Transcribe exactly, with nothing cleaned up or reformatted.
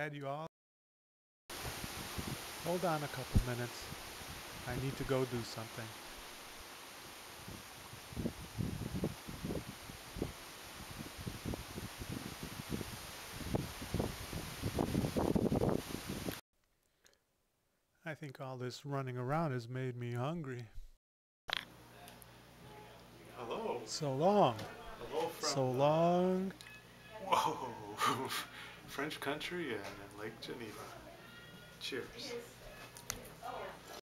had you all. Hold on a couple minutes. I need to go do something. I think all this running around has made me hungry. Hello. So long. Hello from So the, long. whoa, French country and Lake Geneva. Cheers.